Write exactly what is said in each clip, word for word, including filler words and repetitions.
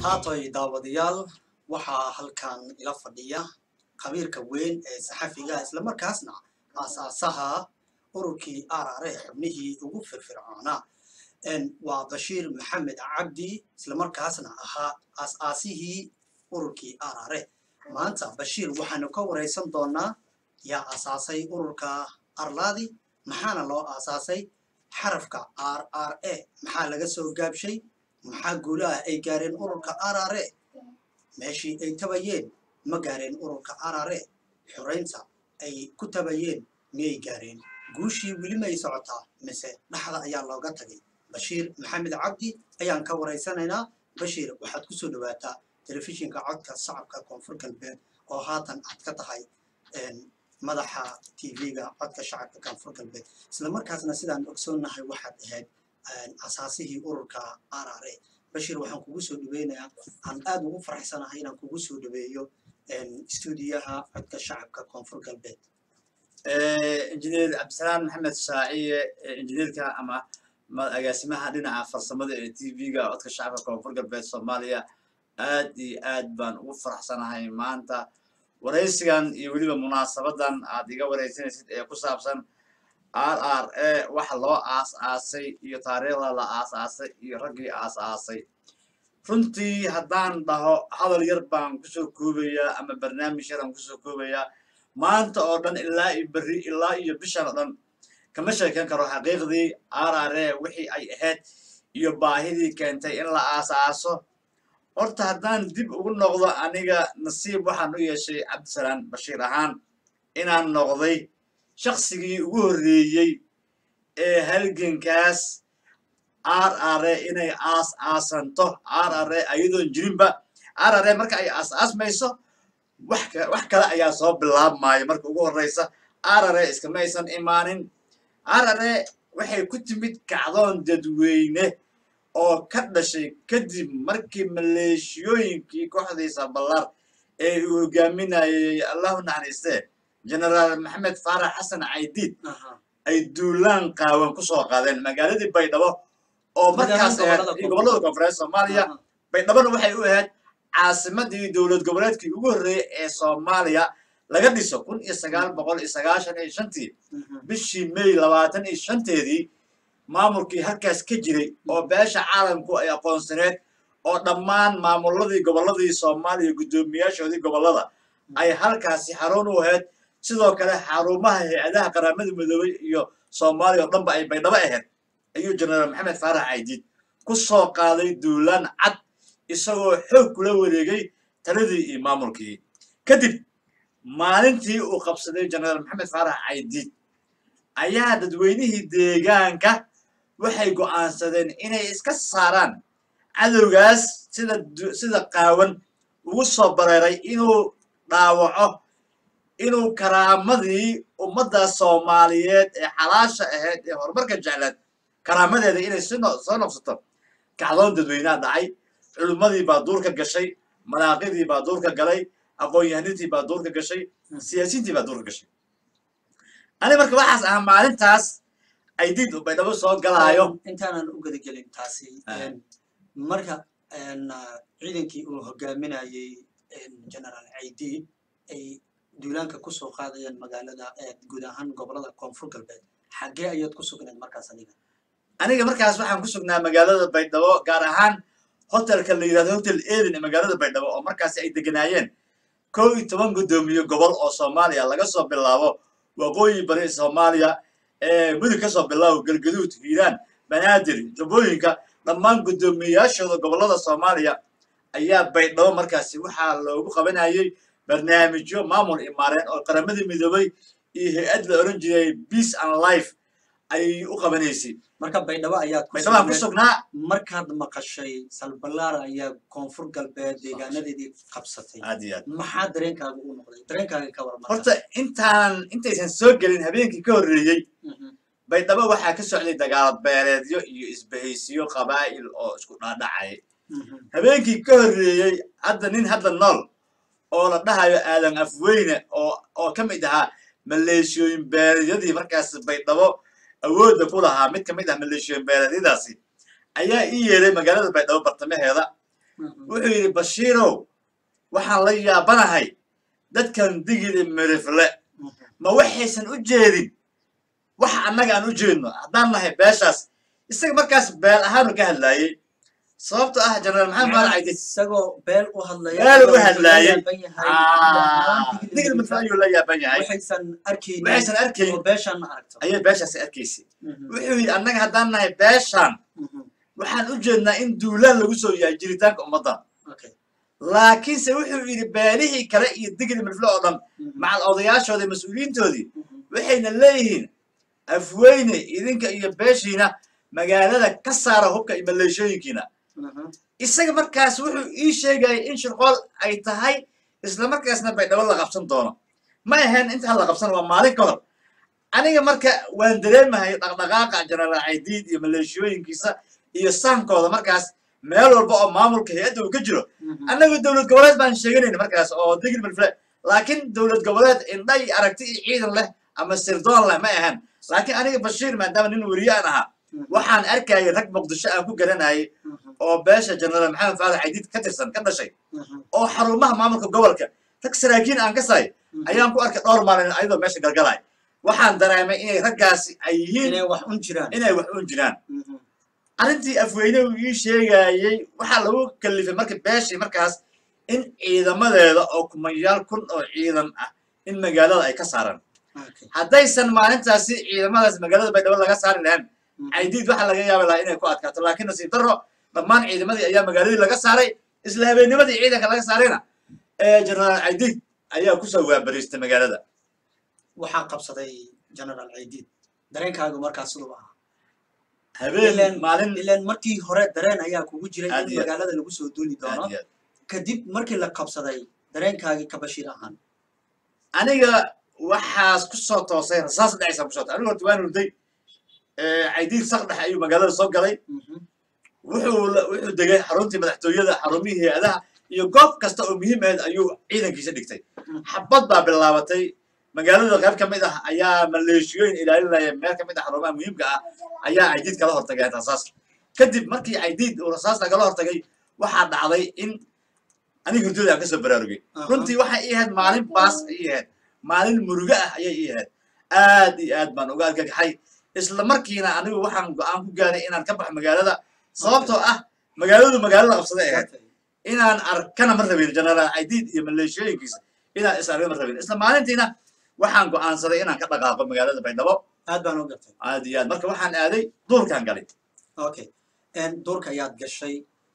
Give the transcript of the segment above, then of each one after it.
haatoy daawadayaal waxaa halkan ila fadhiya khabiirka weyn ee saxafiga isla markaasna aasaasaha ururkii arare xubnihii ugu firfircoonaa waa bashiir maxamed cabdi isla markaasna ahaa aas-aasihii ururkii arare maanta bashiir waxaanu ka waraysan doonaa yaa aasaasay ururka arlaadi maxaana loo aasaasay xarafka r r a maxaa laga soo gaabshay maxaa guulaha ay gaareen ururka arare meeshii ay tabayeen ma gaareen ururka arare xoraynta ay ku tabayeen miyay gaareen guushii weli may socotaa mise dhaxda ayaa looga tagay bashiir maxamed cabdi ayaan ka waraysanaynaa bashiir waxaad ku soo dhawaataa telefishinka codka shacabka koonfur galbeed oo haatan aad ka tahay madaxa tv-ga codka shacabka koonfur galbeed isla markaasna sidaan ogsoonnahay waxaad ahayd asaasihii ururka arare bashiir waxaan kugu soo dhaweynayaa aan aad ugu faraxsanahay inaan kugu soo dhaweeyo stuudiyaha codka shacabka koonfur galbeed injineer cabdisalaam maxamed shaaciye injineerka ama agaasimaha dhinaca farsamada ee tv-ga codka shacabka koonfur galbeed soomaaliya aad iyo aad baan ugu faraxsanahay maanta waraysigan iyo weliba munaasabadan aad iga waraysanaysid ee ku saabsan r r a waxa loo aas-aasay iyo taariikhda la aas-aasay iyo raggii aas-aasay runtii haddaan dhaho hadal yar baan kusoo koobayaa ama barnaamij yaraan kusoo koobayaa maanta oo dhan ilaa iyo berri ilaa iyo bishan oo dhan kama sheeken karo xaqiiqdii r r a wixii ay ahayd iyo baahidii keentay in la aas-aaso horta haddaan dib ugu noqdo aniga nasiib waxaan u yeeshay cabdisalaam bashiir ahaan inaan noqday shaqsigii ugu horreeyey ee halgankaas r r a inay aas-aasanto r r a ayadoon jirinba r r a marka ay aas-aasmayso wax wax kale ayaa soo bilaabmaayo marka ugu horreysa r r a iskama aysan imaanin r r a waxay ku timid kacdoon dadweyne oo ka dhashay kadib markii maleeshiyooyinkii kooxdiisa ballar ee uu hogaaminayay allahu naxariistee generaal maxamed faarax xasan caydiid ay duulaan qaawan ku soo qaadeen magaaladii baydhabo oo markaas gobollada koonfureed soomaaliya baydhabona waxay u ahayd caasimadii dowlad goboleedkii ugu horreeyey ee soomaaliya laga dhiso kun iyo sagaal boqol iyo sagaashan iyo shantii bishii may labaatan iyo shanteedii maamulkii halkaas ka jiray oo beesha caalamku ay aqoonsaneed oo dhammaan maamuladii gobolladii soomaaliya guddoomiyaashoodii gobollada ay halkaasi xarun u ahayd sidoo kale xarumaha hay-adaha qaramada midoobay iyo soomaaliya oo dhanba ay baydhabo ahayd ayuu generaal maxamed faarax caydiid ku soo qaaday duulaan cad isagoo xoog kula wareegay taladii iyo maamulkii kadib maalintii uu qabsaday generaal maxamed faarax caydiid ayaa dadweynihii deegaanka waxay go'aansadeen inay iska saaraan cadowgaas sida sida qaawan ugu soo bareeray inuu dhaawaco inuu karaamadii ummadda soomaaliyeed ee xalaasha ahayd ee horumarka jecleed karaamadeeda inay soo noqsato kacdoon dadweynaha dhacay culimmadii baa duurka gashay malaaqidii baa duurka galay aqoon-yahanintii baa duurka gashay siyaasiyiintii baa duurka gashay ani marka waxaas ahaa maalintaas aydiid baydhabo soo galaayo intaanan u gadagelin taasi marka ciidankii uu hogaaminayay generaal caydiid ay duulaanka ku soo qaadayaan magaalada guud ahaan gobollada koonfur galbeed xaggee ayaad ku sugnayd markaas aniga aniga markaas waxaan ku sugnaa magaalada baydhabo gaar ahaan hotelka la yidhahdo hotel eden ee magaalada baydhabo oo markaasi ay deganaayeen kow iyo toban guddoomiye gobol oo soomaaliya laga soo bilaabo waqooyi bari soomaaliya ee mudug ka soo bilaabo galgaduud hiiraan banaadir jubbooyinka dhammaan guddoomiyeyaashooda gobollada soomaaliya ayaa baydhabo markaasi waxaa loogu qabanayay barnaamijyo maamul imaareen oo qaramadii midoobay iyo hay-ad la oran jiray peace and life ay u qabanaysay marka baydhabo ayaad baydhabaan ku sugnaa markaad maqashay salbalaar ayaa koonfur galbeed deegaanadeedii qabsatay aad iyo aad maxaa dareenkaaga u noqday dareenkaaga ka warma horta intaan intaysan soo gelin habeenkii ka horreeyey baydhabo waxaa ka socday dagaal beeleedyo iyo isbahaysiyo qabaa'il oo isku dhaadhacay habeenkii ka horreeyey hadda nin hadda nool oo la dhahayo aadan afweyne oo oo ka mid ahaa maleeshiyooyin beeleedyadii markaas baydhabo awoodda ku lahaa mid ka mid ah maleeshiyooyin beeleedyadaasi ayaa ii yeeray magaalada baydhabo bartamaheeda wuxuu yidhi bashiirow waxaan la yaabanahay dadkan digili mirifle ma waxaysan u jeedin waxa annaga aan u jeedno haddaan nahay beeshaas isaga markaas beel ahaanu ka hadlaayey sababto ah jenaraal maxamed faarax caydi isagoo beel u hadlaya beel u hadlaayey digil mirifle ayuu la yaaban yahay waxaysan arkayn waxaysan arkayn oo beeshaan ma aragto ayay beeshaasi arkaysay wuxuu yidhi annaga haddaan nahay beeshaan waxaan u jeednaa in duulaan lagu soo yahay jiritaanka ummadda laakiinse wuxuu yidhi beelihii kale iyo digil mirifle oo dhan macal odayaashoodii mas-uuliyiintoodii waxayna leeyihiin afweyne idinka iyo beeshiina magaalada ka saara hubka iyo maleeshooyinkiina isaga markaas wuxuu ii sheegayay in shirqool ay tahay isla markaasna baydhabo la qabsan doono ma ahayn intaan la qabsan waa maalin ka hor aniga marka waan dareemahay dhaqdhaqaaqa jenaraal caydiid iyo maleeshooyinkiisa iyo saankooda markaas meel walba oo maamulka hay-adda uu ka jiro annagu dowlad goboleed baan sheeganayna markaas oo digil mirifle laakiin dowlad goboleed indha iyo aragti iyo ciidan leh ama sirdoon leh ma ahan laakiin aniga bashiir maadaama nin weriye aan ahaa waxaan arkayay rag muqdisho aan ku garanayay oo beesha jenaraal maxamed faarax caydiid ka tirsan ka dhashay oo xarumaha maamulka gobolka rag saraakiin aan ka saay ayaan ku arkay dhowr maalin ayadoo meesha galgalay waxaan dareemay inay raggaasi ay yihiin inay wax un jiraan inay wax un jiraan arrintii afweyne uu ii sheegayey waxaa lagu kalifay marka beeshii markaas in ciidamadeeda oo kumayaal kun oo ciidan ah in magaalada ay ka saaraan haddaysan maalintaasi ciidamadaas magaalada baydhabo laga saari lahayn caydiid waxaa laga yaabi lahaa inay ku adkaato laakiin nasiib darro dhammaan ciidamadii ayaa magaaladii laga saaray isla habeennimadii ciidanka laga saarayna ee jenaraal caydiid ayaa kusoo waabariistay magaalada waxaa qabsaday jenaraal caydiid dareenkaagu markaas siduu ahaa habeen maalin ilaan markii hore dareen ayaa kugu jiray in magaalada lagu soo duuli doono kadib markii la qabsaday dareenkaagii ka bashiir ahaan aniga waxaas ku soo toosay rasaas dhacaysa ku soo toosay aniga horta waan hurday caydiid saqdhex ayuu magaalada soo galay wuxuu wuxuu degay xaruntii madaxtooyada xarumihii hay-adaha iyo goob kasta oo muhiim ahayd ayuu ciidankiisa dhigtay xabad baa bilaabatay magaalada qayb ka mid ah ayaa maleeshiyooyin ilaalinaya meel ka mid ah xarumaha muhiimka ah ayaa caydiid kala hortagay rasaas kadib markii caydiid uu rasaas kala hortagay waxaa dhacday in aniga hurdada aan kasoo baraarugay runtii waxay ii ahayd maalin baas ii ahayd maalin murugo ah ayay ii ahayd aad iyo aad baan uga argagaxay isla markiina anigu waxaan go-aan ku gaaray inaan ka baxo magaalada sababtoo ah magaaladu magaalada qabsaday ahayd inaan arkana ma rabin jenaraal caydiid iyo maleeshiyooyinkiisa inaan is arga ma rabin isla maalintiina waxaan go'aansaday inaan ka dhaqaaqo magaalada baydhabo aad baan u gartay aad iyo aad marka waxaan aaday duurkaan galay okay duurka ayaad gashay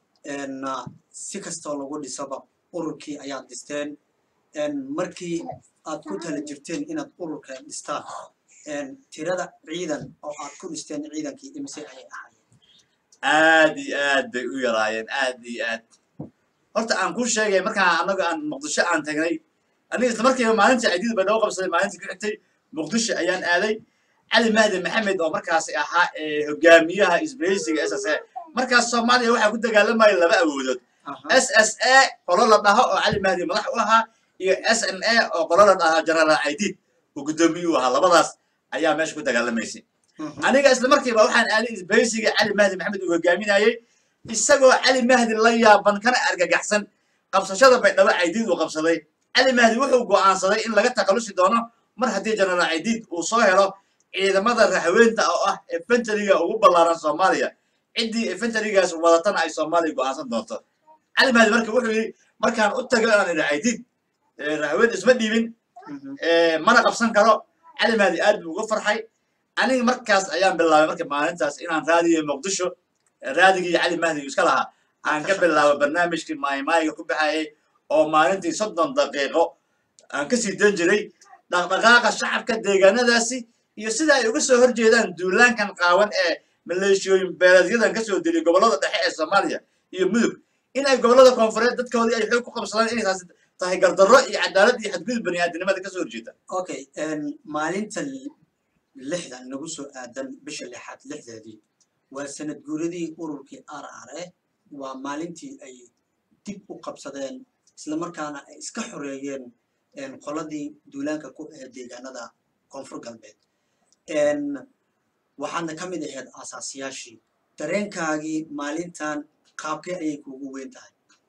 si kastoo lagu dhisaba ururkii ayaad dhisteen markii aad ku tala jirteen inaad ururka dhistaan tirada ciidan oo aad ku dhisteen ciidankii imise ayay ahaayeen aad iyo aad bay u yaraayeen aad iyo aad horta aan kuu sheegay markaan annaga aan muqdisho aan tagnay aniga isla markiiba maalintii caydiid baydhabo qabsaday maalintii ku xigtay muqdisho ayaan aaday cali mahdi maxamed oo markaasi ahaa hogaamiyaha isbahaysiga s s a markaas soomaaliya waxaa ku dagaalamaya laba awoodood s s a qolo la dhaho oo cali mahdi madax u ahaa iyo s n a oo qolo la dhahaa jenaraal caydiid uu guddoomiye u ahaa labadaas ayaa meesha ku dagaalamaysay aniga isla markiiba waxaan aaday isbahaysiga cali mahdi maxamed uu hogaaminayey isagoo cali mahdi la yaaban kana argagaxsan qabsashada baydhabo caydiid uu qabsaday cali mahdi wuxuu go'aansaday in laga takhalusi doono mar haddii jenaraal caydiid uu soo helo ciidamada raxweynta oo ah efentariga ugu ballaaran soomaaliya ciddii efentarigaas wadatana ay soomaaliya go'aansan doonto cali mahdi marka wuxuu yidhi markaan u tago inaan idhi caydiid raxweyn isma dhiibin mana qabsan karo cali mahdi aad buu uga farxay aniga markaas ayaan bilaabay marka maalintaas inaan raadiyo muqdisho raadigii cali mahdi iska lahaa aan ka bilaabo barnaamijkii maaymaayga ku baxayay oo maalintii soddon daqiiqo aan ka sii dan jiray dhaqdhaqaaqa shacabka deegaanadaasi iyo sida ay uga soo horjeedaan duulaankan qaawan ee maleeshiyooyin beeladyadan kasoo deliya gobollada dhexe ee soomaaliya iyo mudug in ay gobollada koonfureed dadkoodii ay xoog ku qabsadaan inay taasi tahay gardarro iyo cadaalad iyo xadgudub baniaadinimada kasoo horjeeda okay maalinta lixdan nagu soo aadan bisha lixaad lixdeedii waa sanad guuradii ururkii r r e waa maalintii ay dib u qabsadeen isla markaana ay iska xoreeyeen qoladii duulaanka ku ahayd deegaanada koonfur galbeed waxaadna ka mid ahayd aasaasiyaashii dareenkaagii maalintan qaabkee ayay kuugu weyn tahay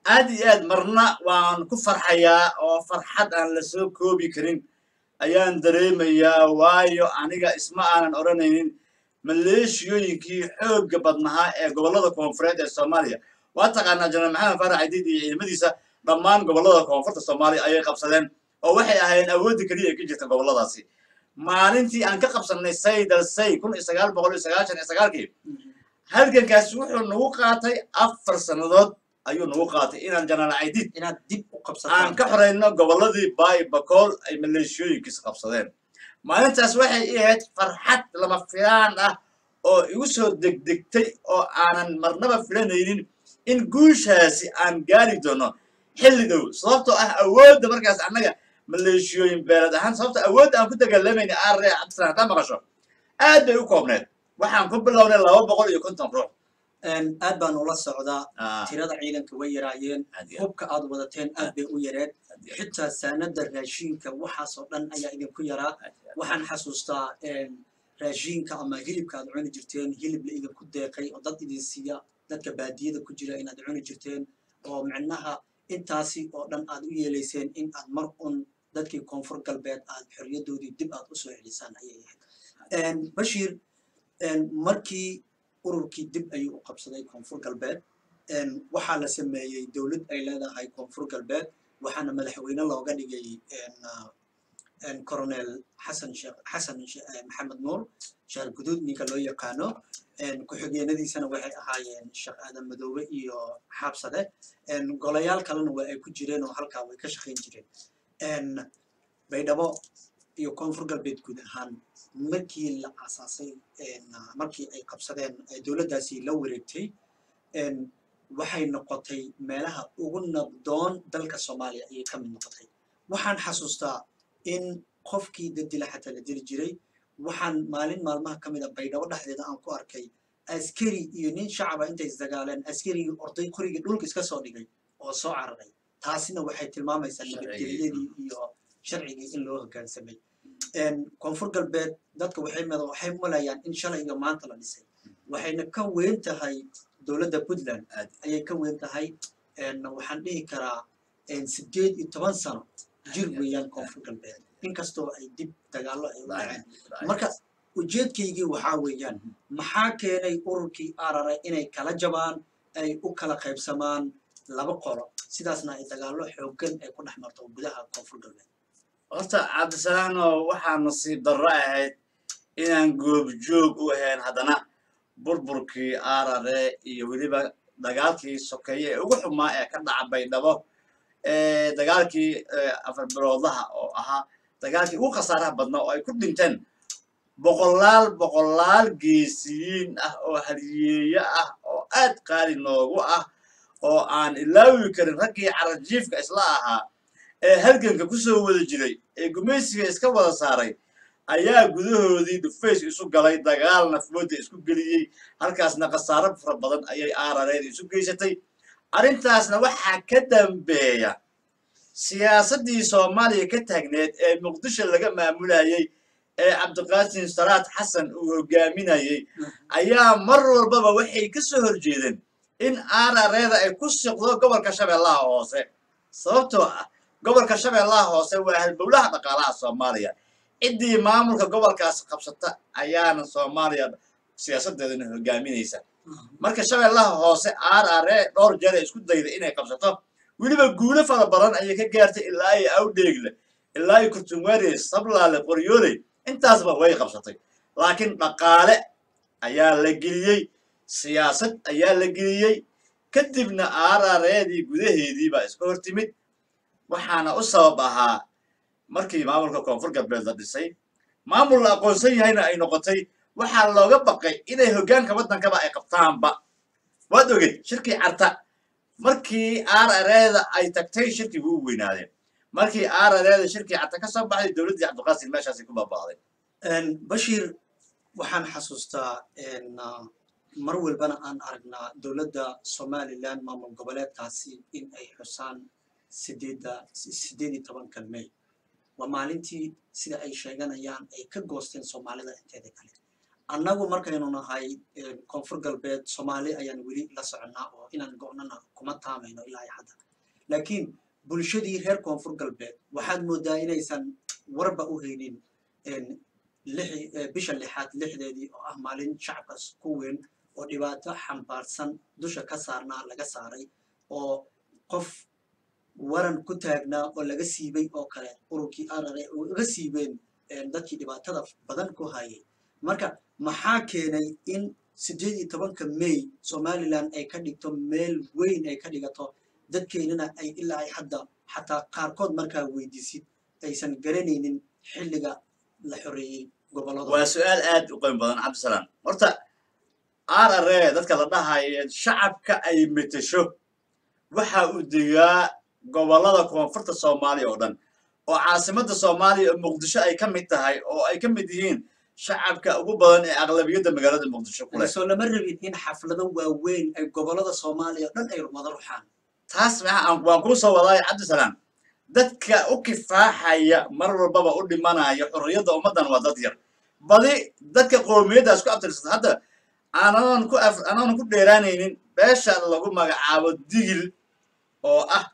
aad iyo aad marna waan ku farxayaa oo farxad aan la soo koobi karin ayaan dareemayaa waayo aniga isma aanan odhanaynin maleeshiyooyinkii xoogga badnahaa ee gobollada koonfureed ee soomaaliya waa taqaanaa jenaraal maxamed faarax cadiid iyo ciidamadiisa dhammaan gobollada koonfurta soomaaliya ayay qabsadeen oo waxay ahaayeen awoodda keliya ay ka jirta gobolladaasi maalintii aan ka qabsannay saydal say kun iyo sagaal boqol iyo sagaashan iyo sagaalkii halgankaasi wuxuu nagu qaatay afar sannadood ayuu nagu qaatay inaan jenaraal cadiid inaad dib u qabsato aan ka xorayno gobolladii baay bakool ay maleeshiyooyinkiisa qabsadeen maalintaas waxay ii ahayd farxad lama filaan ah oo igu soo degdegtay oo aanan marnaba filanaynin in guushaasi aan gaari doono xilli dhow sababtoo ah awoodda markaas annaga maleeshiyooyin beelad ahaan sababto awoodda aan ku dagaalamayna aarre cabdisalaan haddaa maqasho aad bay u koobneed waxaan ku bilownay laba boqol iyo konton ruux aad baan ula socdaa tirada ciidanka way yaraayeen hubka aad wadateen aad bay u yareed xitaa saanada raashiinka waxaasoo dhan ayaa idinku yaraa waxaan xasuustaa raashiinka ama hilibka aad cuni jirteen hilib la idinku deeqay oo dad idin siiya dadka baadiyada ku jira inaad cuni jirteen oo micnaha intaasi oo dhan aad u yeelayseen in aad mar un dadkii koonfur galbeed aad xorriyadoodii dib aad u soo celisaan ayay ahayd bashiir markii ururkii dib ayuu u qabsaday koonfur galbeed waxaa la sameeyey dowlad ay leedahay koonfur galbeed waxaana madaxweyne looga dhigay coronel xasan sheekh xasan maxamed nuur sheekh guduud ninka loo yaqaano ku-xigeenadiisana waxay ahaayeen sheekh aadan madoobe iyo xaabsade golayaal kalena waa ay ku jireen oo halkaa way ka shaqayn jireen baydhabo iyo koonfur galbeed guud ahaan markii la aasaasay markii ay qabsadeen dowladdaasi la wareegtay waxay noqotay meelaha ugu nabdoon dalka soomaaliya ayay ka mid noqotay waxaan xasuustaa in qofkii dadila xataa la dili jiray waxaan maalin maalmaha ka mid a baydhabo dhexdeeda aan ku arkay askari iyo nin shacaba intay isdagaaleen askarigii orday qorigii dhulka iska soo dhigay oo soo cararay taasina waxay tilmaamaysaa nabadgelyadii iyo sharcigii in loo hoggaansamay koonfur galbeed dadka waxay waxay malayaan in shalay iyo maanta la dhisay waxayna ka weyn tahay dowladda puntland ayay ka weyn tahay waxaan dhihi karaa sideed iyo toban sano jir weeyaan koonfur galbeed inkastoo ay dib dagaallo ay u dhaceen marka ujeedkaygii waxaa weeyaan maxaa keenay ururkii arare inay kala jabaan ay u kala qaybsamaan laba qolo sidaasna ay dagaallo xooggan ay ku dhex marto gudaha koonfur galbeed horta cabdisalaano waxaa nasiib darro ahayd inaan goobjoog u ahayn haddana burburkii arare iyo weliba dagaalkii sokeeye ee ugu xumaa ee ka dhaca baydhabo dagaalkii afar biloodlaha oo ahaa dagaalkii ugu khasaaraha badnaa oo ay ku dhinteen boqolaal boqolaal geesiyiin ah oo haliyeeye ah oo aad qaali noogu ah oo aan ilaawi karin raggii carajiifka isla ahaa ee halganka ku soo wada jiray ee gumaysiga iska wada saaray ayaa gudahoodii dhufays isu galay dagaalna fooda isku geliyey halkaasna khasaaro fara badan ayay aarareed isu geysatay arrintaasna waxaa ka dambeeya siyaasaddii soomaaliya ka taagneed ee muqdisho laga maamulayey ee cabdiqaasim salaad xasan uu hogaaminayey ayaa mar walbaba waxay ka soo horjeedeen in aarareeda ay ku siqdo gobolka shabeellaha hoose sababtoo ah gobolka shabeellaha hoose waa halbowlaha dhaqaalaha soomaaliya ciddii maamulka gobolkaas qabsata ayaana soomaaliya siyaasaddeedana hogaaminaysa marka shabeellaha hoose arare dhowr jeer ay isku dayda inay qabsato weliba guulo fara badan ayay ka gaartay ilaa ay awdheegle ilaa ay kurtunwaare sablaale qoryooley intaasba way qabsatay laakiin dhaqaale ayaa la geliyey siyaasad ayaa la geliyey kadibna arareedii gudaheedii baa iska hor timid waxaana u sabab ahaa markii maamulka koonfur galbeed la dhisay maamul la aqoonsan yahayna ay noqotay waxaa looga baqay inay hoggaanka waddankaba ay qabtaanba waad oged shirkii carta markii arareeda ay tagtay shirkigu u weynaadeen markii arareeda shirkii carta ka soo baxday dowladdii cabdiqaasim meeshaasi ku baaba'day bashiir waxaan xasuustaa mar walbana aan aragnaa dowladda somaliland maamul goboleedkaasi in ay xusaan sideedda sideed iyo tobanka may waa maalintii sida ay sheeganayaan ay ka goosteen soomaalida inteeda kale annagu markaynu nahay koonfur galbeed soomaali ayaan weli la soconnaa oo inaan go'nana kuma taamayno ilaa hadda laakiin bulshadii reer koonfur galbeed waxaad moodaa inaysan warba u haynin bisha lixaad lixdeedii oo ah maalin shacabkaas ku weyn oo dhibaato xambaarsan dusha ka saarnaa laga saaray oo qof waran ku taagnaa oo laga siibay oo kale ururkii arare oo uga siibeen dadkii dhibaatada badan ku hayay marka maxaa keenay in sideed iyo tobanka may somaliland ay ka dhigto meel weyn ay ka dhigato dadkeennana ay ilaa ay hadda xataa qaarkood markaa weydiisid aysan garanaynin xilliga la xoreeyey gobolada waa su-aal aad u qiimo badan cabdisalaam horta arare dadka la dhahayo shacabka ay metesho waxa uu degaa gobolada koonfurta soomaaliya oo dhan oo caasimadda soomaaliya oo muqdisho ay ka mid tahay oo ay ka mid yihiin shacabka ugu badan ee aqlabiyadda magaalada muqdisho ku leh soo lama rabin in xaflado waaweyn ay gobolada soomaaliya dhan ay wada ruxaan taas waan kuu soo wadaay cabdisalaam dadka u kifaaxaya mar walbaba u dhimanaya xorriyadda ummaddan waa dad yar badi dadka qoomiyaddaas ku abtirsata hadda aanan ku aanan ku dheeraanaynin beesha lagu magacaabo digil oo ah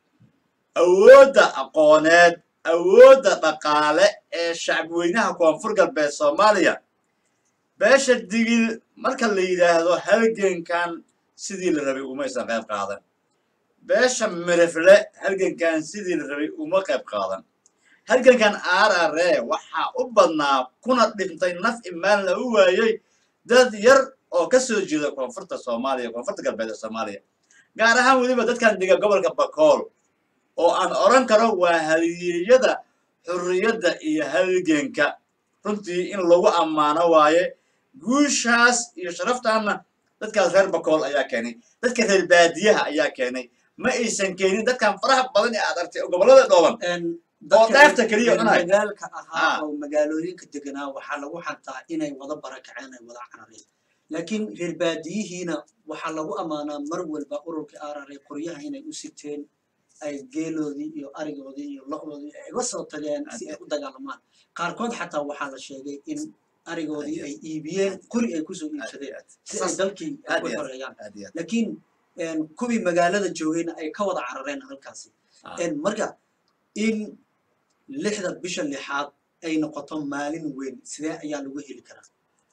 awoodda aqooneed awoodda dhaqaale ee shacabweynaha koonfur galbeed soomaaliya beesha digil marka la yidhaahdo halgankan sidii la rabay umaysan qayb qaadan beesha mirifle halgankan sidii la rabay uma qayb qaadan halgankan arare waxaa u badnaa kuna dhintay naf imaan la u waayey dad yar oo ka soo jeeda koonfurta soomaaliya koonfurta galbeed ee soomaaliya gaar ahaan weliba dadkan dega gobolka bakool oo aan oran karo waa halyeeyada xurriyadda iyo halganka runtii in lagu ammaano waaye guushaas iyo sharaftaanna dadkaas reer bakool ayaa keenay dadka reer baadiyaha ayaa keenay ma aysan keenin dadkan faraha badan ee aad artay gobollada dhooban oo dheefta keliya cunay magaalka ahaa oo magaalooyinka deganaa waxaa lagu xantaa inay wada barakaceen ay wada carareen laakiin reer baadiyihiina waxaa lagu ammaanaa mar walba ururka arare qoryaha inay u siteen ay geeloodii iyo arigoodii iyo lo'doodii ay uga soo tageen si ay u dagaalamaan qaarkood xataa waxaa la sheegay in arigoodii ay iibiyeen qori ay kusoo iibsadeen si ay dalkii ku xoreeyaan laakiin kuwii magaalada joogayna ay ka wada carareen halkaasi marka in lixda bisha lixaad ay noqoto maalin weyn sidee ayaa lagu heli karaa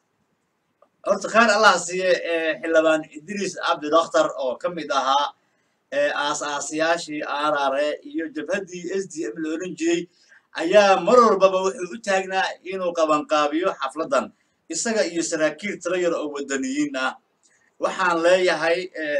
horta khaar allah siiye xildhibaan idriis cabdi dakhtar oo ka mid ahaa aasaasiyaashii arare iyo jabhaddii s d m la odhan jiray ayaa mar walbaba wuxuu u taagnaa inuu qabanqaabiyo xafladdan isaga iyo saraakiil tiro yar oo waddaniyiin ah waxaan leeyahay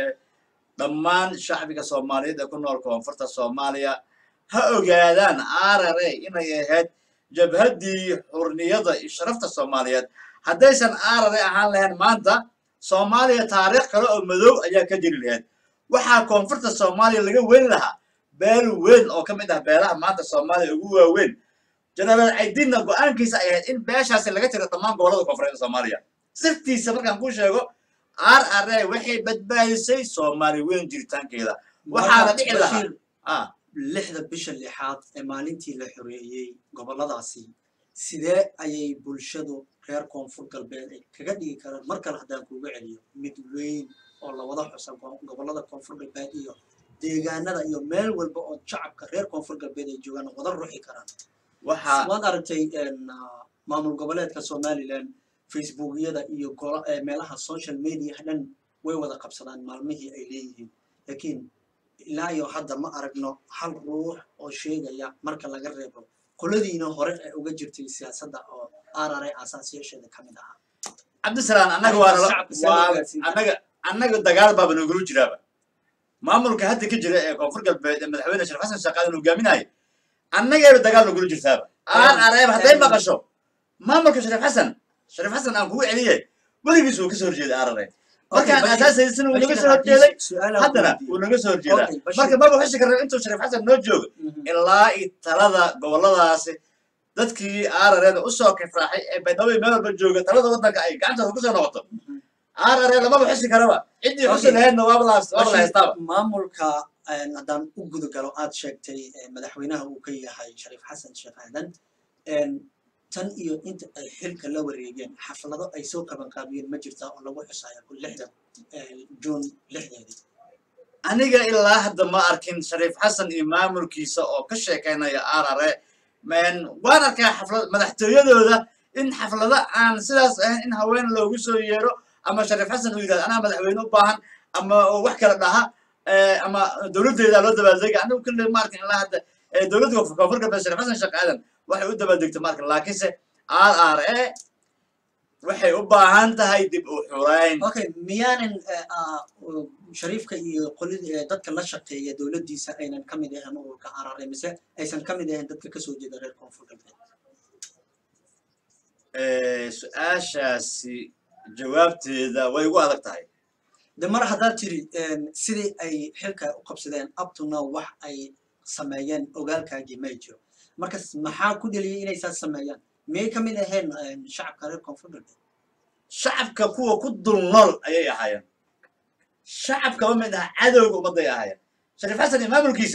dhammaan shacbiga soomaaliyeed ee ku nool koonfurta soomaaliya ha ogaadaan arare inay ahayd jabhaddii xurniyada iyo sharafta soomaaliyeed haddaysan arare ahaan lahayn maanta soomaaliya taariikh kale oo madow ayaa ka jiri lahayd waxaa koonfurta soomaaliya laga weyn lahaa beel weyn oo ka mid ah beelaha maanta soomaaliya ugu waaweyn jenaraal caydinna go-aankiisa ay ahayd in beeshaasi laga tiro dhammaan gobollada koonfureed soomaaliya sirtiisa markaan kuu sheego arare waxay badbaadisay soomaali weyn jiritaankeeda waxaana dhici lahaa lixda bisha lixaad ee maalintii la xoreeyey gobolladaasi sidee ayay bulshadu reer koonfur galbeed ay kaga dhigi karaan mar kale haddaan kuuga celiyo mid weyn oo lawada xusan gobollada koonfur galbeed iyo deegaanada iyo meel walba oo shacabka reer koonfur galbeed ay joogaan wada ruxi karaan waad aragtay maamul goboleedka somaliland facebookyada iyo meelaha social media dhan way wada qabsadaan maalmihii ay leeyihiin laakiin ilaa iyo hadda ma aragno hal ruux oo sheegaya marka laga reebo qoladiina hore ay uga jirtay siyaasadda oo arare aasaasiyaasheeda ka mid ahaa cabdisalaam annaga waa annaga annaga dagaal baaba nogula jiraaba maamulka hadda ka jira ee koonfur galbeed ee madaxweyne sheekh xasan sheekh aadan hogaaminaya annageeba dagaal nogula jirtaaba arare hadday maqasho maamulka shariif xasan shariif xasan aan kugu celiyey weligiis wuu ka soo horjeeday arare markaan asaasaysan wuu naga soo horjeeday haddana wuu naga soo horjeedaa marka maba xushi karra intuu shariif xasan noo joogo ilaa i talada gobolladaasi dadkii arareeda u soo kifraaxay ee baydhabo meel walba jooga talada waddanka ay gacantooda kusoo noqoto arare lamaba xusi karaba ciddii xusi lahaydna waaba la haystaaba maamulka haddaan u guda galo aad sheegtay madaxweynaha uu ka yahay shariif xasan sheekh aadan tan iyo inta ay xilka la wareegeen xaflado ay soo qaban qaabiyeen ma jirtaa oo lagu xusaya ku lixda juun lixdeedii aniga ilaa hadda ma arkin shariif xasan iyo maamulkiisa oo ka sheekaynaya arare man waan arkaa xaflad madaxtooyadooda in xaflada aan sidaas ahayn in haween loogu soo yeero ama shariif xasan uu yidhahdo anaa madaxweyne u baahan ama wax kala dhaha ama dowladdeeda loo dabaaldega anigu kulli ma arkin ilaa hadda dowladda koonfur galbeed shariif xasan sheekh aadan waxay u dabaaldegta ma arkin laakiinse r r e waxay u baahan tahay dib u xurayn okay miyaanan shariifka iyo qolida dadka la shaqeeya dowladdiisa aynan ka mid ahayn ururka r r e mise aysan ka mid ahayn dadka kasoo jeeda reer koonfur galbeed su-aashaasi jawaabteeda way ugu adag tahay de mar haddaad tiri sidii ay xilka u qabsadeen up to now wax ay sameeyeen ogaalkaagii may jiro markas maxaa ku dheliyay inay saas sameeyaan miyay ka mid ahayn shacabka reer koonfur galbeed shacabka kuwa ku dul nool ayay ahaayeen shacabka ma mid aha cadowga ummadday ahaayeen shariif xasan iyo maamulkiisa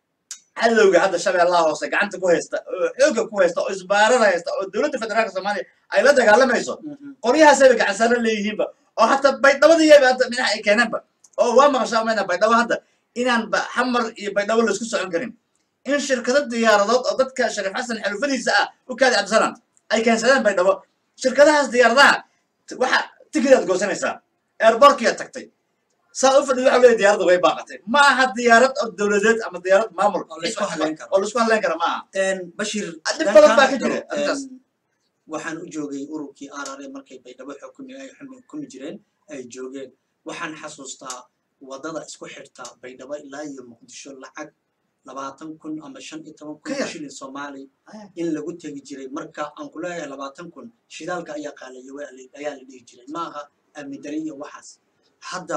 cadowga hadda shabeellaha hoose gacanta ku haysta oo xoogga ku haysta oo isbaarada haysta oo dowladda federaalka soomaaliya ay la dagaalamayso qoryahaasayba gacansaaro leeyihiinba oo hataa baydhabadiiyaba hadda minaha ay keeneenba oo waa maqashaa mayna baydhabo hadda inaan xamar iyo baydhabo laisku socon karin in shirkado diyaaradood oo dadka shariif xasan xalufadiisa ah u kaadi cabdisalaan ay keensadeen baydhabo shirkadahaas diyaaradaha waxa tikidaad goosanaysaa airborkiyaad tagtay saa u fadhid waxa leeyahay diyaaradda way baaqatay ma aha diyaarad oo dowladeed ama diyaarad maamul oo la isku haleyn karo oo la isku haleyn kara ma aha bashiir dhib badan baa ka jira arrintaas waxaan u joogay ururkii r r e markay baydhabo xukumi ay xukumi jireen ay joogeen waxaan xasuustaa waddada isku xirta baydhabo ilaa iyo muqdisho lacag labaatan kun ama shan iyo toban kun shilin soomaali in lagu tegi jiray marka aan ku leeyahay labaatan kun shidaalka ayaa qaalaya ayaa la dhihi jiray ma aha amni dari iyo waxaas hadda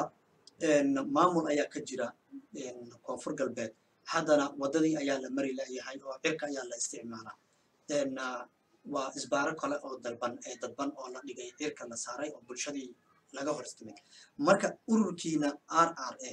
maamul ayaa ka jira koonfur galbeed haddana waddadii ayaa la mari layahay oo cirka ayaa la isticmaalaa waa isbaaro kale oo dalban ee dadban oo la dhigay cirka la saaray oo bulshadii laga hor istimay marka ururkiina r r e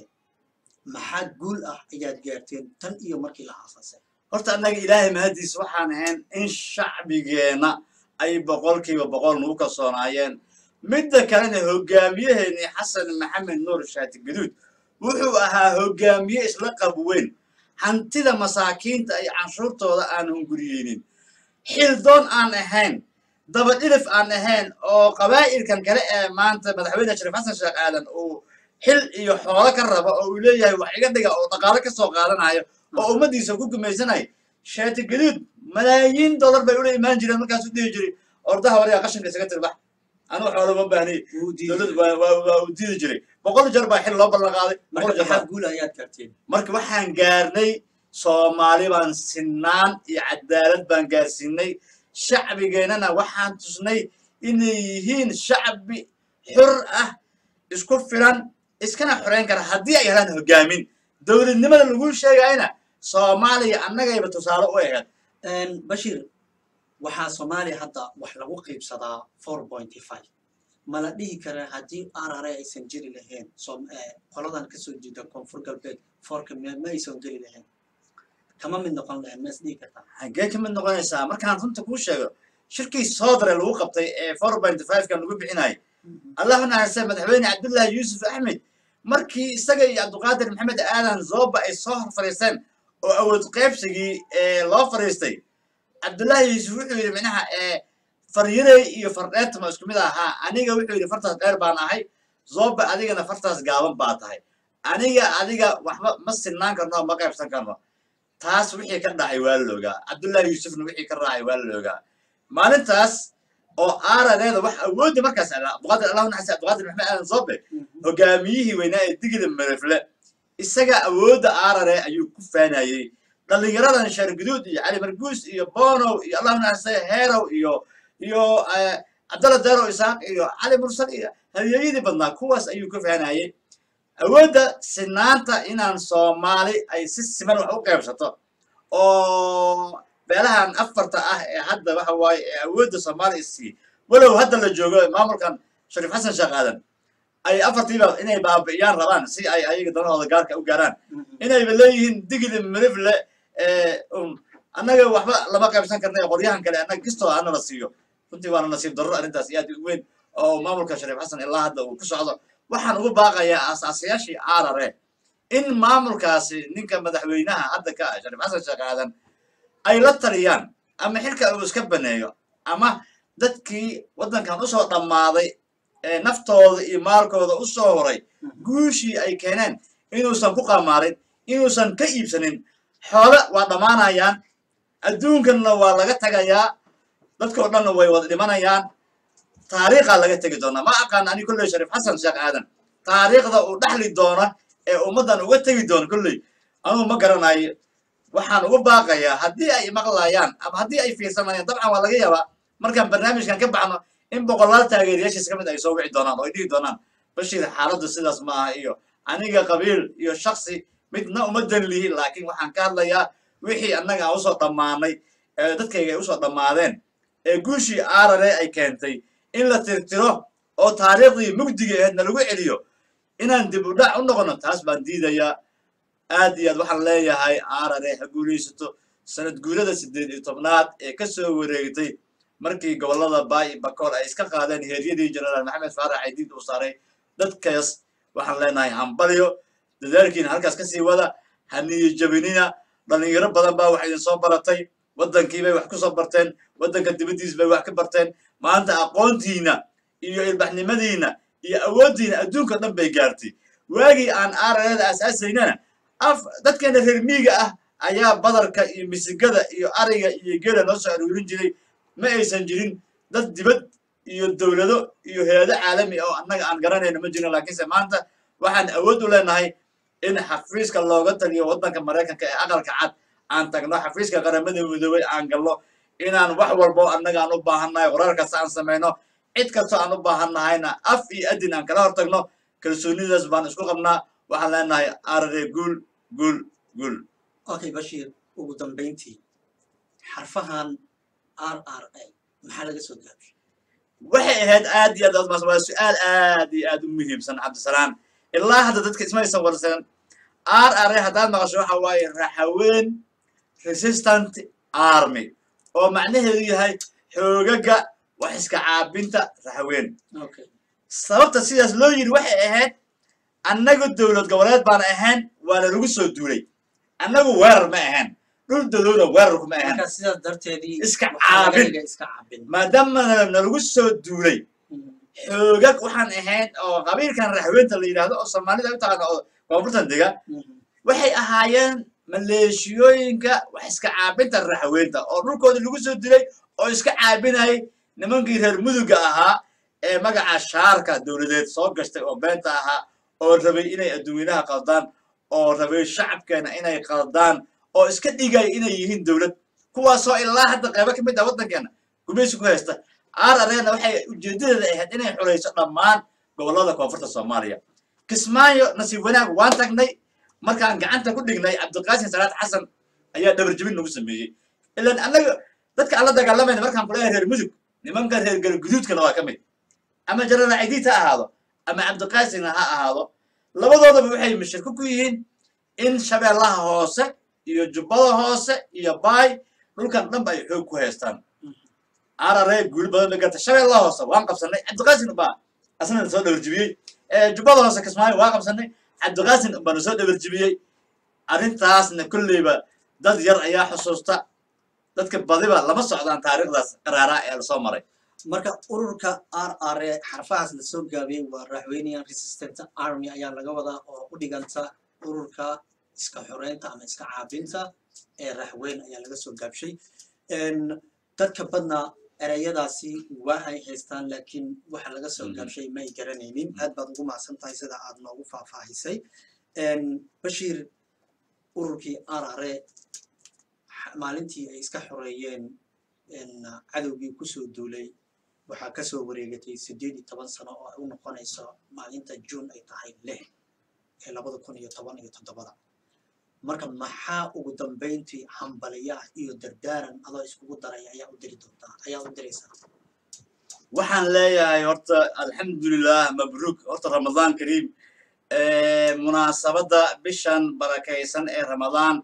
maxaa guul ah ayaad gaarteen tan iyo markii la aasaasay horta annaga ilaahay mahadiis waxaan ahayn in shacbigeena ay boqolkiiba boqol nagu kalsoonaayeen midda kalena hogaamiyaheenii xasan maxamed nuur shaati gaduud wuxuu ahaa hogaamiye isla qabweyn hantida masaakiinta ay canshuurtooda aan hunguriyeynin xildoon aan ahayn dabadhilif aan ahayn oo qabaa'ilkan kale ee maanta madaxweyne shariif xasan sheekh aadan uu xil iyo xoolo ka rabo oo uu leeyahay wax iga dhiga oo dhaqaalo ka soo qaadanayo oo ummaddiisa ku gumaysanayo shaati gaduud malaayiin dollar bay ula imaan jireen markaas u dhihi jiray ordaha wariga qashinka isaga tirbax anigu xoolo ma baahniy dowlad waa uu diidi jiray boqol jeer baa xil loo ballan qaaday maxaa guul ayaad gaarteen marka waxaan gaarnay soomaali baan sinaan iyo cadaalad baan gaarsiinay shacbigeennana waxaan tusnay inay yihiin shacbi xur ah isku filan iskana xoreyn kara haddii ay helaan hogaamin dowladnimada lagu sheegayna soomaaliya annagayba tusaale u ahayd bashiir waxaa soomaaliya hadda wax lagu qiibsadaa four pointy five ma la dhihi karaa haddii r r e aysan jiri lahayn qoladan kasoo jeeda koonfur galbeed foorka ma aysan geli lahayn kama mid noqon lahayn ma is dhihi kartaa xaggee ka mid noqonaysaa markaan runta kuu sheego shirkii soodare lagu qabtay ee four pointy five kan lagu bixinayay allahu naxariista madaxweyne cabdullaahi yuusuf axmed markii isaga iyo cabdiqaadir maxamed aadan zooba ay soo hor fadhiisteen oo awood qaybsigii loo fadhiistay cabdullaahi yuusuf wuxuu yidhi micnaha faryaday iyo fardheertama isku mid ahaa aniga wuxuu yidhi fartaas dheer baan ahay zooba adigana fartaas gaaban baa tahay aniga adiga waxba ma sinaan karno ma qaybsan karno taas wixii ka dhacay waa la ogaa cabdullaahi yuusufna wixii ka raacay waa la ogaa maalintaas oo aaradeeda wax awoodda markaas abduqaadir allahu naxariista abduqaadir maxamed aadan zoobe hogaamiyihii weynaa ee digida marefle isaga awoodda aarare ayuu ku faanayey dhallinyaradan sheer guduud iyo cali marguus iyo bonow iyo allahu naxariista heerow iyo iyo cabdalla deerow isaaq iyo cali mursal iyo hadyeyadii badnaa kuwaas ayuu ku faanayey awoodda sinaanta inaan soomaali ay si siman wax u qaybsato oo beelahan afarta ah ee hadda waxa waaye ee awoodda soomaaliya isii walow hadda la joogo maamulkan shariif xasan sheekh aadan ay afartiiba inay baabi'iyaan rabaan si ay ayaga danahooda gaarka u gaaraan inayba leeyihiin digida mirifle un annaga waxba lama qaybsan karnay qoryahan kale annaga kistoo ana la siiyo runtii waana nasiib darro arrintaas aad u weyn oo maamulka shariif xasan ilaa hadda uu ku socdo waxaan ugu baaqayaa aasaasayaashii aarare in maamulkaasi ninka madaxweynaha hadda ka ah shariif xasan sheekh aadan ay la taliyaan ama xilka uu iska baneeyo ama dadkii waddankan usoo dhammaaday ee naftooda iyo maalkooda u soo horay guushii ay keeneen inuusan ku qamaarin inuusan ka iibsanin xoole waa dhammaanayaan adduunkanna waa laga tagayaa dadkoo dhanna way wada dhimanayaan taariikhaa laga tegi doonaa ma aqaan ani kolley shariif xasan sheekh aadan taariikhda uu dhaxli doona ee ummaddan uga tegi doona kolley anuu ma garanayo waxaan ugu baaqayaa haddii ay maqlayaan ama haddii ay fiirsanayaan dabcan waa laga yaabaa markaan barnaamijkan ka baxno in boqolaal taageerayaashiis ka mid ay soo wici doonaan oo ay dhihi doonaan bashiir xaaladdu sidaas ma aha iyo aniga qabiil iyo shaksi midna uma dan lihin laakiin waxaan ka hadlayaa wixii annaga aan usoo dhammaanay ee dadkayga ay usoo dhammaadeen ee guushii aarare ay keentay in la tirtiro oo taariikhdii mugdiga aheedna lagu celiyo inaan dib u dhac u noqono taas baan diidayaa aad iyo aad waxaan leeyahay aarare ha guulaysato sanad guurada siddeed iyo tobnaad ee ka soo wareegtay markii gobollada baay bakool ay iska qaadeen heeryadii jenaraal maxamed faarax caydiid uu saaray dadkaas waxaan leenahay hambalyo dadaalkiina halkaas ka sii wada haniyo jabinina dhalinyaro badan baa wax idin soo baratay waddankii bay wax ku soo barteen waddanka dibaddiis bay wax ka barteen maanta aqoontiina iyo ilbaxnimadiina iyo awooddiina adduunka dhan bay gaartay waagii aan aarareeda asaasaynana af dadkeena reer miiga ah ayaa badarka iyo misigada iyo ariga iyo geela noo soo aruurin jiray ma aysan jirin dad dibad iyo dowlado iyo hay-ado caalami oo annaga aan garanayno ma jirin laakiinse maanta waxaan awood u leenahay in xafiiska looga taliyo waddanka maraykanka ee aqalka cad aan tagno xafiiska qaramada midoobay aan galno inaan wax walbo annaga aan u baahannahay qoraar kasta aan samayno cid kastoo aan u baahannahayna af iyo adin aan kala hor tagno kalsoonidaas baan isku qabnaa waxaan leenahay aarare guul guul guul okay bashiir ugu dambayntii xarfahan r r a maxaa laga soo gaabshay waxay ahayd aad iyo aad waa su-aal aad iyo aad u muhiimsan cabdisalaam ilaa hadda dadka ismaysan warsan r r a haddaad maqasho waxa waaye raxaween resistant army oo macnaheedu yahay xoogaga wax iska caabinta raxaween sababta sidaas loo yidhi waxay ahayd annagu dowlad goboleed baan ahayn waana lagu soo duulay annagu weerar ma ahayn dhul dadowna weerar kuma ahayn sidaas darteedii iska caabin maadaama nalagu soo duulay xoogag waxaan ahayn oo qabiilkan raxweynta la yidhaahdo oo soomaalida u taqaana oo koonfurtan dega waxay ahaayeen maleeshiyooyinka wax iska caabinta raxweynta oo dhulkooda lagu soo dilay oo iska caabinayay nimankii reer muduga ahaa ee magaca shaarka dowladeed soo gashtay oo beenta ahaa oo rabay inay adduunyanaha qaldaan oo rabay shacabkeena inay qaldaan oo iska dhigaya inay yihiin dowlad kuwaasoo ilaa hadda qaybo ka mid ah waddankeena gumaysi ku haysta aararena waxay ujeedadeeda ahayd inay xurayso dhammaan gobollada koonfurta soomaaliya kismaayo nasiib wanaag waan tagnay markaan gacanta ku dhignay cabdiqaasim salaad xasan ayaa dhabarjabin nagu sameeyey ilaan annaga dadka aan la dagaalamayna markaan kulahay reer mudug nimanka reer galguduudkana waa ka mid ama jenaraal caydiid ha ahaado ama cabdiqaasimna ha ahaado labadoodaba waxay mashirko ku yihiin in shabeellaha hoose iyo jubbada hoose iyo baay dhulkan dhanba ay xoog ku haystaan arare guul badan bay gartay shabeellaha hoose waan qabsanay cabdiqaasim baa asna soo dhabarjibiyey jubbada hoose kismaayo waan qabsanay cabdiqaasim baana soo dhabarjibiyey arrintaasna kolleyba dad yar ayaa xusuusta dadka badiba lama socdaan taariikhdaas qaraaraa ee lasoo maray marka ururka r r a xarfahaas lasoo gaabiyey waa raxweynian resistant army ayaa laga wadaa oo u dhiganta ururka iska xoreynta ama iska caabinta ee raxweyn ayaa laga soo gaabshay dadka badna ereyadaasi waa ay haystaan laakiin waxa laga soo gaabshay ma ay garanaynin aad baad ugu mahadsan tahay sida aad noogu faahfaahisay bashiir ururkii r r a maalintii ay iska xoreeyeen cadowgii kusoo duulay waxaa kasoo wareegatay siddeed iyo toban sano oo ay u noqonayso maalinta juun ay tahay lix ee labada kun iyo toban iyo toddobada marka maxaa ugu dambayntii hambaliya iyo dardaaran adoo iskugu daray ayaa u diri doontaa ayaa u diraysaa waxaan leeyahay horta alxamdulilah mabruuk horta ramadaan kariim munaasabadda bishan barakaysan ee ramadaan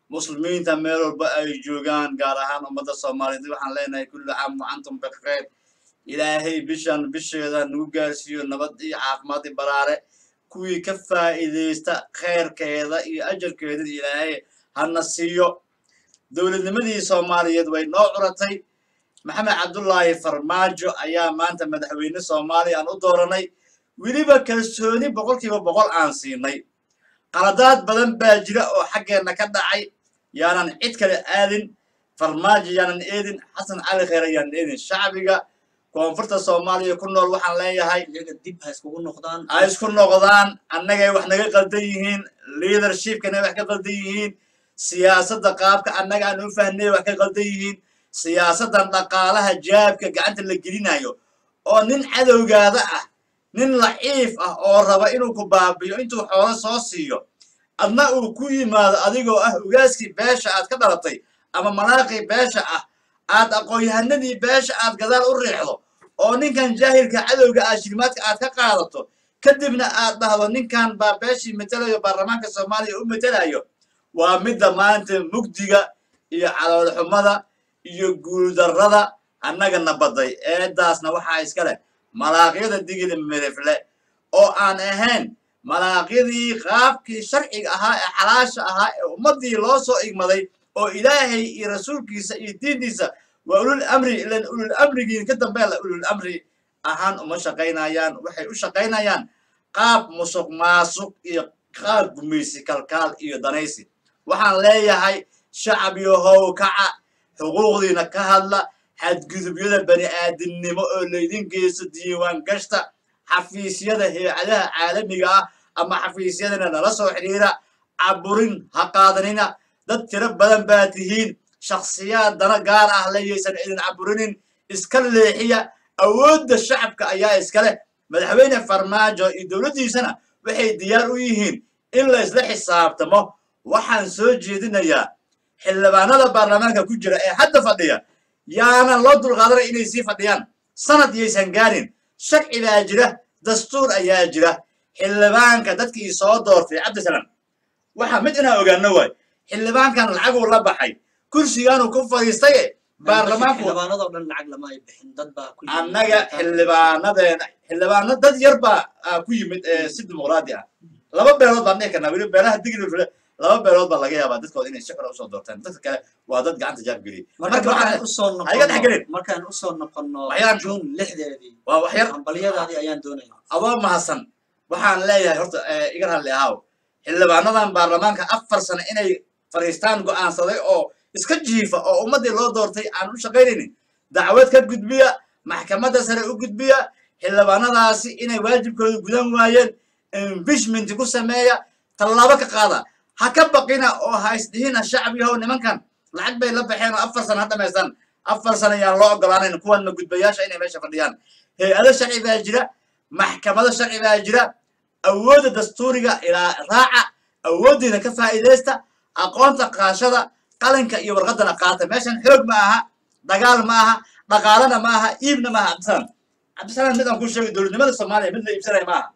muslimiinta meel walba ay joogaan gaar ahaan ummadda soomaaliyeed waxaan leenahay kulli caam wa antum bikheer ilaahay bishan bisheeda nagu gaarsiiyo nabad iyo caafimaad iyo baraare kuwii ka faa'iidaysta khayrkeeda iyo ajarkeeda ilaahay hana siiyo dowladnimadii soomaaliyeed way noo curatay maxamed cabdullaahi farmaajo ayaa maanta madaxweyne soomaaliya aan u dooranay weliba kalsooni boqolkiiba boqol aan siinay qaladaad badan baa jira oo xaggeenna ka dhacay yaanan cid kale aadin farmaajo yaanan eedin xasan cali khayre yaanan eedin shacbiga koonfurta soomaaliya ku nool waxaan leeyahay iyaga dib ha iskugu noqdaan ha isku noqdaan annagay wax naga qaldan yihiin leadershipkana wax ka qaldan yihiin siyaasadda qaabka annaga aan u fahnay wax ka qaldan yihiin siyaasaddan dhaqaalaha jaabka gacanta la gelinayo oo nin cadowgaada ah nin laciif ah oo raba inuu ku baabiyo intuu xoolo soo siiyo adna uu ku yimaado adigoo ah ugaaskii beesha aad ka dhalatay ama malaaqii beesha ah aad aqoon-yahanadii beesha aad gadaal u riixdo oo ninkan jaahilka cadowga ah shilimaadka aad ka qaadato kadibna aad dhahdo ninkan baa beeshii matelayo baarlamaanka soomaaliya u matelayo waa midda maanta mugdiga iyo caloolxumada iyo guuldarrada annagana baday eedaasna waxaa iska leh malaaqyada digili mirifle oo aan ahayn malaaqyadii qaabkii sharciga ahaa ee xalaasha ahaa ee ummaddii loo soo igmaday oo ilaahay iyo rasuulkiisa iyo diintiisa waa ulul amri ilan ulul amrigii ka dambeeya la ulul amri ahaan uma shaqaynayaan waxay u shaqaynayaan qaab musuq maasuq iyo qaab gumaysi kalkaal iyo danaysi waxaan leeyahay shacab yahow kaca xuquuqdiina ka hadla xadgudubyada bani aadamnimo oo laydin geysto diiwaan gashta xafiisyada hay'adaha caalamiga ah ama xafiisyadana nala soo xidhiira caburin ha qaadanina dad tiro badan baa tihiin shakhsiyaad dana gaar ah layaysan idin caburinin iska leexiya awoodda shacabka ayaa iska leh madaxweyne farmaajo iyo dowladdiisana waxay diyaar u yihiin in la isla xisaabtamo waxaan soo jeedinayaa xildhibaanada baarlamaanka ku jira ee hadda fadhiya yaanan loo dulqaadanay inay sii fadhiyaan sanad yaysan gaarin sharci baa jira dastuur ayaa jira xildhibaanka dadkii soo doortay cabdisalam waxaa mid inaan ogaano waay xildhibaankan lacaguu la baxay kursigaanuu ku fadhiistaye baarlamaanku xildhibaanadoo dhan lacag lama ay bixin dad baa ku yimid annaga xildhibaanadeena xildhibaano dad yar baa ku yimid si dimuqraadi ah laba beelood baan dhihi karnaa weli beelaha digli fule laba beelood baa laga yaabaa dadkooda inay si xora usoo doortaan dadka kale waa dad gacanta jaab geliyay marka waxaan usoo hayga dhexgelin markaan usoo noqono waxyaan juun lixdeedii waa waxyar hambalyadaadii ayaan doonaya adoo mahadsan waxaan leeyahay horta iga raalli ahaaw xildhibaanadan baarlamaanka afar sano inay fadhiistaan go'aansaday oo iska jiifa oo ummaddii loo doortay aan u shaqaynaynin dacwad ka gudbiya maxkamadda sare u gudbiya xildhibaanadaasi inay waajibkooda gudan waayeen impeachment ku sameeya tallaabo ka qaada ha ka baqina oo ha isdhihina shacab yahow nimankan lacag bay la baxeen oo afar sano ha dhamaystaan afar sano yaan loo ogolaanayn kuwan ma gudbayaasha inay meesha fadhiyaan hay-ado sharci baa jira maxkamado sharci baa jira awoodda dastuuriga ilaa raaca awooddiina ka faa'iidaysta aqoonta qaashada qalinka iyo warqaddana qaata meeshan xoog ma aha dagaal ma aha dhaqaalana ma aha iibna ma aha cabdisalaan cabdisalaan mid aan ku sheegay dowladnimada soomaaliya mid la iibsanaya ma aha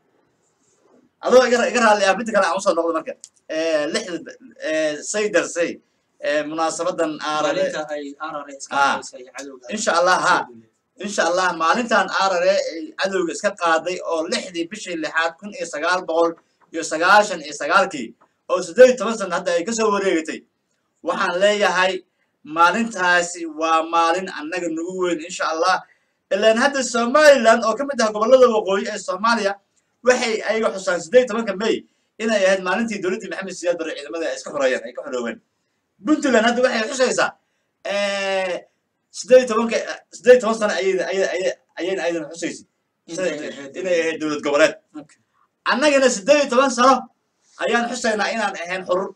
adoo iga iga raalli ah midda kale aan usoo noqdo marka lixda say darsay munaasabadan aarare maalinta ay arare iska qaysay cadowga insha allah ha insha allah maalintan aarare ay cadowga iska qaaday oo lixdii bishii lixaad kun iyo sagaal boqol iyo sagaashan iyo sagaalkii oo siddeed iyo toban sana hadda ay kasoo wareegatay waxaan leeyahay maalintaasi waa maalin annaga nagu weyn insha allah ilaan hadda somaliland oo ka mid ah gobollada waqooyi ee soomaaliya waxay ayaga xusaan siddeed iyo tobanka may inay ahayd maalintii dowladdii maxamed siyaad barre ciidamada ay iska xoreeyeen ay ka xorooween puntland hadda waxay xusaysaa siddeed iyo tobanka siddeed iyo toban sano ayayna ayayna aydan xusaysid inay ahayd dowlad goboleed annagana siddeed iyo toban sano ayaan xusaynaa inaan ahayn xurur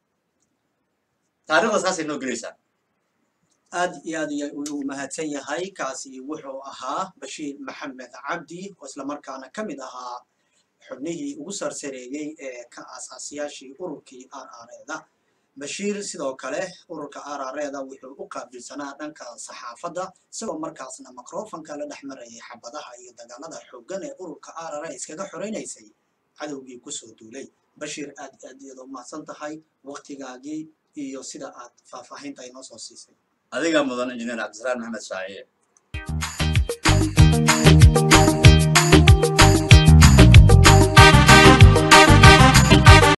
taariikhda saasay noo gelaysaa aad iyo aad uu mahadsan yahay kaasi wuxuu ahaa bashiir maxamed cabdi oo isla markaana ka mid ahaa xubnihii ugu sarsareeyey ee ka aasaasiyaashii ururkii arareeda bashiir sidoo kale ururka arareeda wuxuu u qaabilsanaa dhanka saxaafadda isagoo markaasna microfonka la dhex marayay xabadaha iyo dagaalada xooggan ee ururka arare iskaga xoreynaysay cadowgii kusoo duulay bashiir aad aad iyadoo mahadsan tahay waqtigaagii iyo sida aad faahfaahinta inoo soo siisay adiga mudan injineer cabdisalaan maxamed shaaciye